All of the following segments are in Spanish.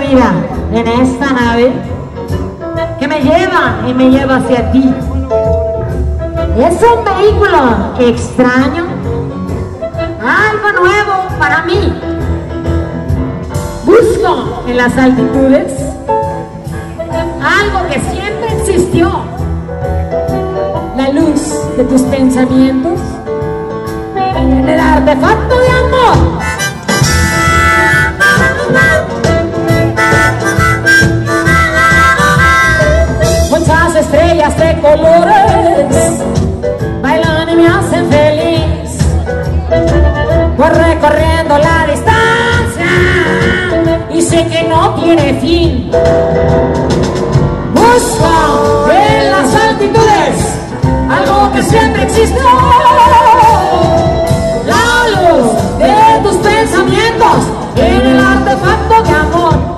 vida en esta nave que me lleva y me lleva hacia ti. Es un vehículo extraño, algo nuevo para mí. Busco en las altitudes algo que siempre existió, la luz de tus pensamientos, el artefacto de amor. Muchas estrellas de colores bailan y me hacen feliz. Voy recorriendo la distancia y sé que no tiene fin. Busco en las altitudes algo que siempre existió, la luz de tus pensamientos en el artefacto de amor.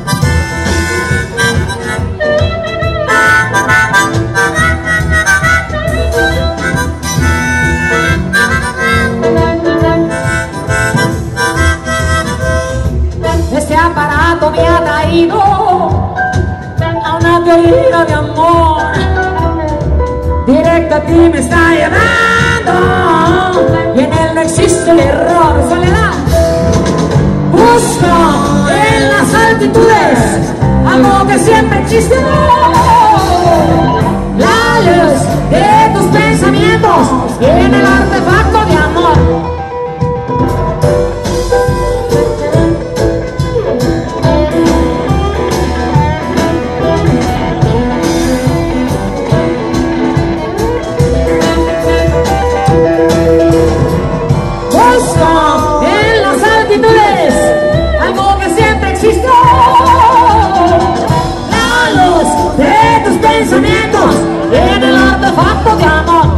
Este aparato me ha traído a una teoría de amor. Directo a ti me está llevando y en él no existe el error. Soledad. Busco en las altitudes algo que siempre existió, la luz de tus pensamientos en el artefacto de amor. Pensamientos en el artefacto de amor.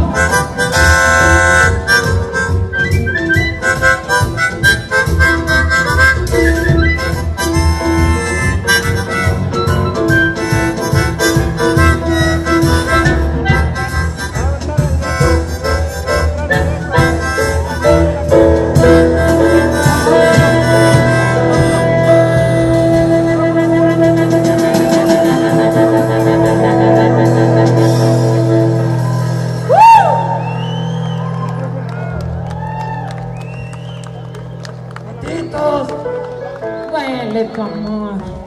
Huele tu amor.